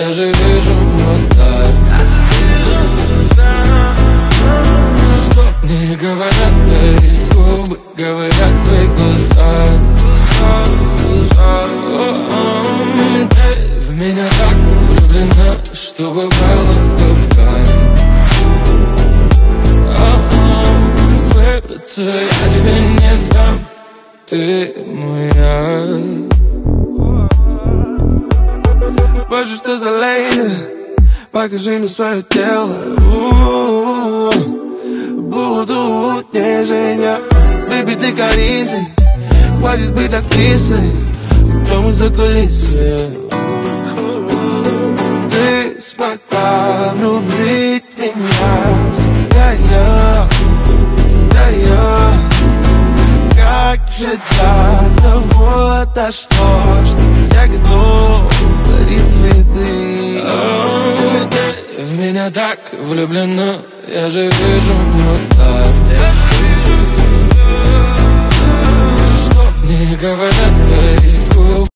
я же вижу вот так. Что мне говорят твои губы, говорят твои глаза. Ты в меня так влюблена, что попала в капкан. Выбраться я тебе не дам, ты моя. Боже, что за лейли, покажи мне свое тело. Буду нежнее, бэйби, ты корейцы. Хватит быть актрисой, дома за кулисы. Ты смогла влюбить меня. Всегда я. Как же для того дошло, что я готов дарить цветы. Ты в меня так влюблена, я же вижу вот так.